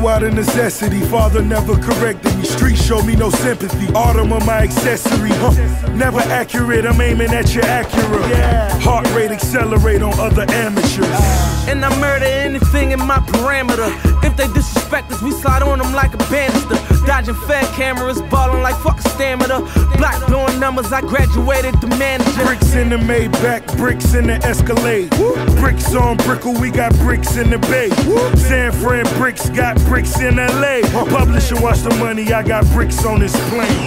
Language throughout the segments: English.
grew out of necessity. Father never corrected me. Streets show me no sympathy. Autumn of my accessory. Never accurate, I'm aiming at your Acura. Heart rate accelerate on other amateurs. And I murder anything in my parameter. If they disrespect us, we slide on them like a banister. Dodging fed cameras, ballin' like fucking stamina. Black blowing numbers, I graduated to manager. Bricks in the Maybach, bricks in the Escalade. Bricks on Brickle, we got bricks in the Bay. San Fran bricks got bricks in LA. Publisher watch the money, I got bricks on this plane.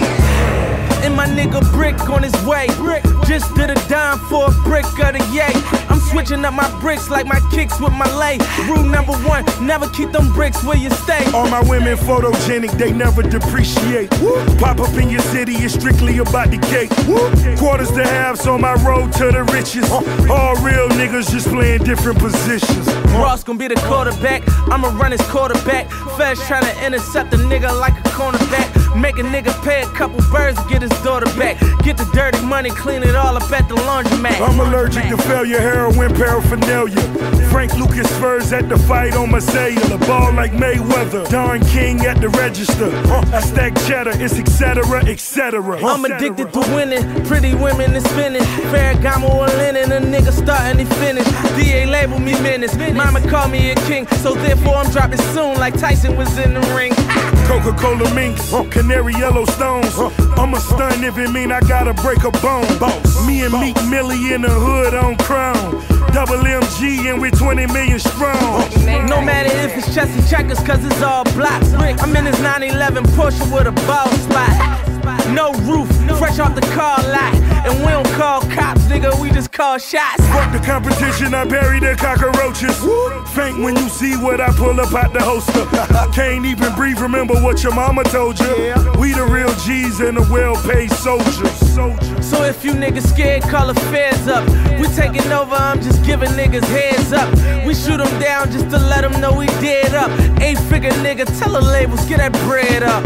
And my nigga Brick on his way. Just did a dime for a brick of the yay. I'm switching up my bricks like my kicks with my lay. Rule number 1, never keep them bricks where you stay. All my women photogenic, they never depreciate. Pop up in your city, it's strictly about the cake. Quarters to halves on my road to the riches. All real niggas just playing different positions. Ross gon' be the quarterback, I'ma run his quarterback. Feds tryna intercept a nigga like a cornerback. Make a nigga pay a couple birds to get his daughter back. Get the dirty money, clean it all up at the laundromat. I'm allergic to failure, heroin, paraphernalia. Frank Lucas Spurs at the fight on my cellular. Ball like Mayweather, Don King at the register. I stack cheddar, it's etc, etc. I'm addicted to winning, pretty women and spinning. Ferragamo or linen, a nigga starting to finish. DA label me menace, mama call me a king. So therefore I'm dropping soon like Tyson was in the ring. Coca-Cola minks, canary yellow stones. I'ma stun if it mean I gotta break a bone. Me and Meek Millie in the hood on Crown. Double MG and we're 20 million strong. No matter if it's chess and checkers, cause it's all blocks. I'm in this 911 Porsche with a ball spot. No roof, fresh off the car lot. And we don't call cops, nigga, we just call shots. Fuck the competition, I bury the cockroaches. Faint when you see what I pull up out the holster. Can't even breathe, remember what your mama told you. We the real G's and the well-paid soldiers. So if you niggas scared, call the feds up. We taking over, I'm just giving niggas heads up. We shoot them down just to let them know we dead up. 8-figure nigga, tell the labels, get that bread up.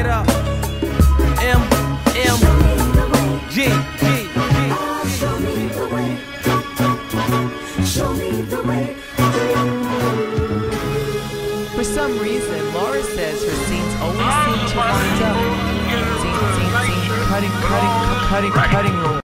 M, G. Show me the way. Show me the way. For some reason, Laura says her scenes always seem to wind up. Scene, cutting room.